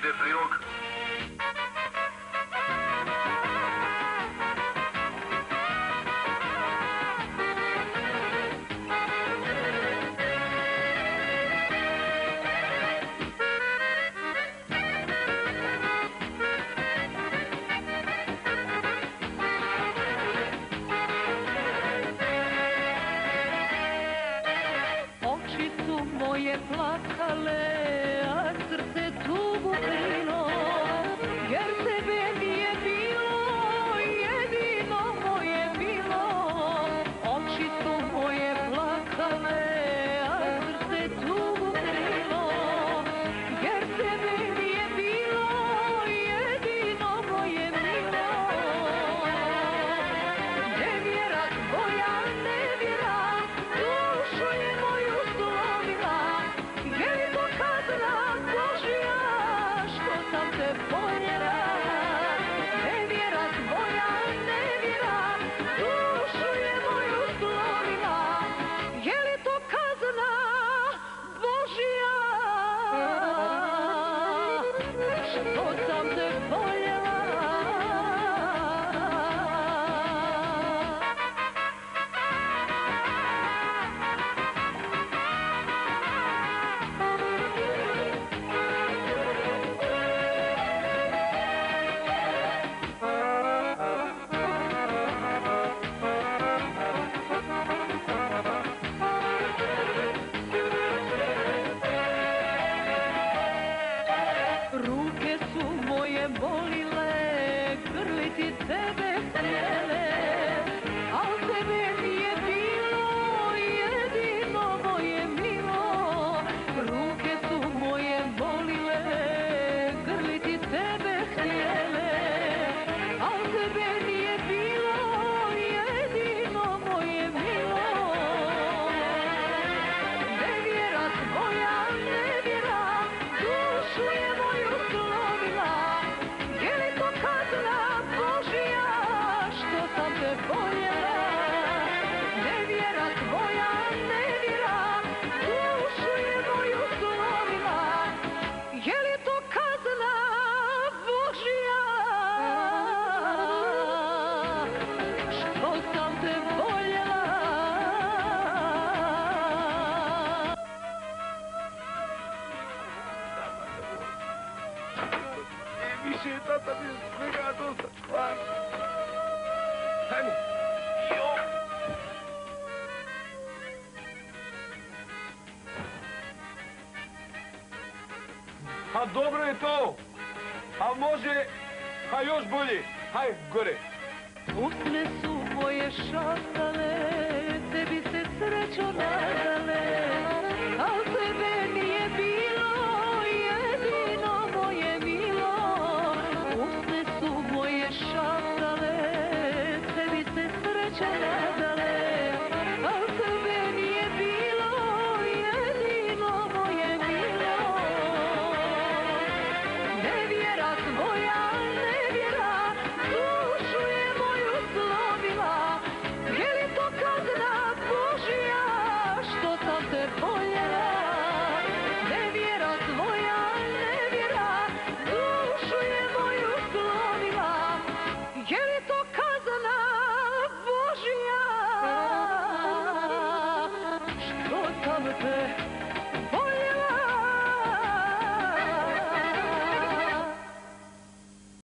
ide prilog. Oči su moje plakale, a srce tugu krilo, jer tebe nije bilo, jedino moje milo. Oči su moje plakale, a srce tugu krilo, jer tebe nije bilo, jedino moje milo. Nevjera tvoja, nevjera, dušu je moju slomila. Je li to kazna Božja što sam te voljela? Nevjera tvoja, nevjera, dušu je moju slomila. Je li to kazna Božja što sam te voljela? Ruke su moje bolile, grliti tebe htjele, al tebe nije bilo, jedino moje milo. Ruke su moje bolile, grliti tebe htjele, al tebe nije bilo, jedino moje milo. Nevjera tvoja, nevjera, dušu je moju slomila. Je li to kazna Božja što sam te voljela? Nevjera tvoja, nevjera, dušu je moju slomila. Je li to kazna Božja što sam te voljela? Više je tata mi svega dosta, stvarno. Hajmo. Jo. A dobro je to, a može, a još bolje. Haj, gore. Usne su moje šastale, tebi se srećo nada.